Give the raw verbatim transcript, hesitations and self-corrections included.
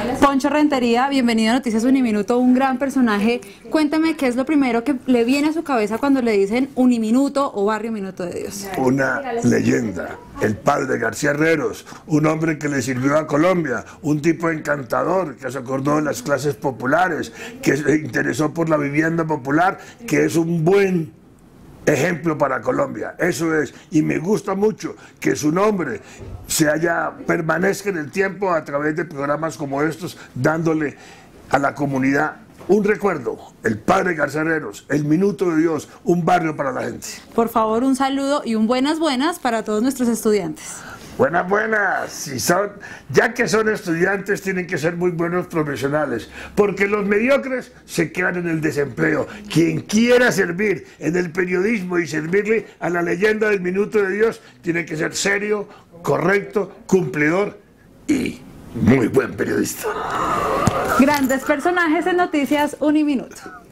Poncho Rentería, bienvenido a Noticias Uniminuto, un gran personaje. Cuéntame qué es lo primero que le viene a su cabeza cuando le dicen Uniminuto o Barrio Minuto de Dios. Una leyenda, el padre García Herreros, un hombre que le sirvió a Colombia, un tipo encantador que se acordó de las clases populares, que se interesó por la vivienda popular, que es un buen ejemplo para Colombia. Eso es, y me gusta mucho que su nombre se haya, permanezca en el tiempo a través de programas como estos, dándole a la comunidad un recuerdo, el padre García Herreros, el Minuto de Dios, un barrio para la gente. Por favor, un saludo y un buenas buenas para todos nuestros estudiantes. Buenas, buenas. Si son, ya que son estudiantes, tienen que ser muy buenos profesionales, porque los mediocres se quedan en el desempleo. Quien quiera servir en el periodismo y servirle a la leyenda del Minuto de Dios, tiene que ser serio, correcto, cumplidor y muy buen periodista. Grandes personajes en Noticias Uniminuto.